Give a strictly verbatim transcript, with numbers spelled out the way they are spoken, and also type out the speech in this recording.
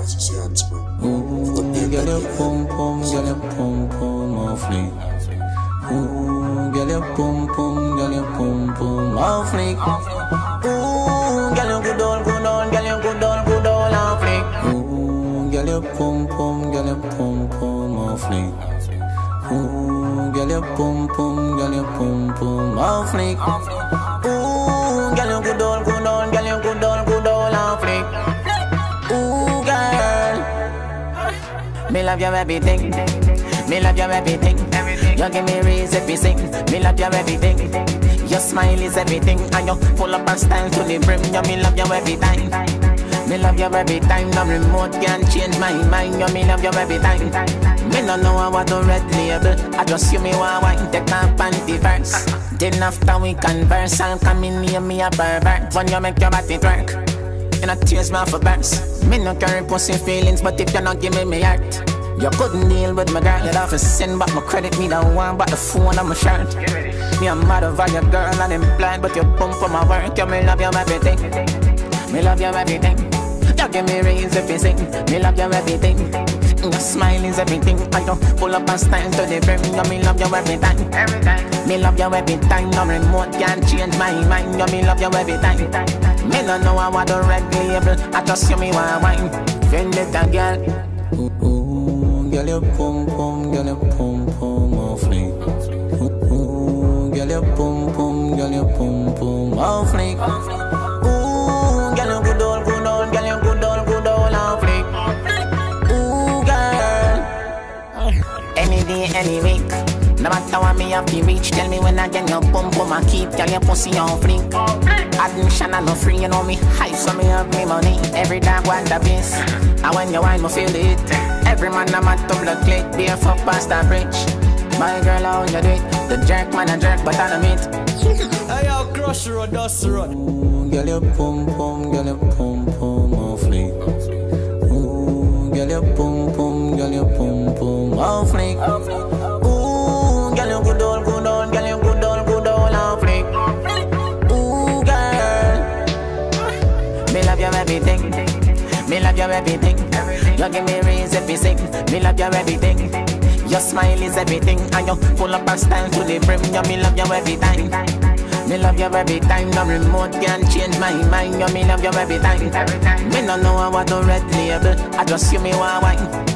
Ooh, girl, your pum pum, girl, your pum pum off fleek. Ooh, girl, your pum pum, girl, your pum pum off fleek. Ooh, girl, you good on, good on, girl, you good on, good on off fleek. Ooh, girl, your pum pum, girl, your pum pum off fleek. Ooh, girl, your pum pum, girl, your pum pum off fleek. Ooh, girl, you good on, good on, girl, you good on, good on off fleek. Ooh, girl, me love your everything. Me love your everything. You give me reason if you sing. Me love your everything. Your smile is everything, and you full up of style to the brim. You me love you every time. Me love you every time. No remote can change my mind. You me love you every time. Me no know what to red label. I just you me want wine take my panty verse. Then after we converse, I'll come in near me a pervert. When you make your body twerk, you not tears me off a burst. Me no carry pussy feelings, but if you not give me me heart, you couldn't deal with my girl. You'd have to send back my credit. Me don't want but the phone on my shirt. Me a mad over your girl and I'm blind, but you pump for my work. You me love you everything. Me love you everything. You give me reason if you sing. Me love you everything. Your smile is everything. I don't pull up and style to the brim. You me love you every time. Every time. Me love you every time. No remote can change my mind. You me love you every time. Me don't know how to red label. I just you me want wine. Vendetta girl. Ooh, ooh, girl you pum pum, girl you pum pum off fleek. Ooh, ooh, girl you pum pum, girl you pum pum off fleek. Ooh, girl you good old, good old, girl you good old, good old off fleek. Ooh, girl, any day, any week. No matter what me have to reach, tell me when again your pum pum I keep, tell your pussy on fleek. Admission I no free, you know me high, so me have me money. Every dog want the base, and when you wine me feel it. Every man I'm at to blood click, be a fuck past the bridge. My girl how you do it, the jerk man a jerk but I don't meet. Hey yo, crush road, dust road. Ooh, girl you pum pum, girl you pum pum off fleek. Ooh, girl you pum pum, girl you pum pum off fleek. Ooh, girl you good old, good old, girl you good old, good old off fleek. Ooh, girl, me love you everything. Me love you everything. You give me reason if you sing. Me love you everything. Your smile is everything, and you full up of style to the brim. You me love you every time. Me love you every time. No remote can change my mind. You me love you every time. Me no know what to red label. I just you me want wine.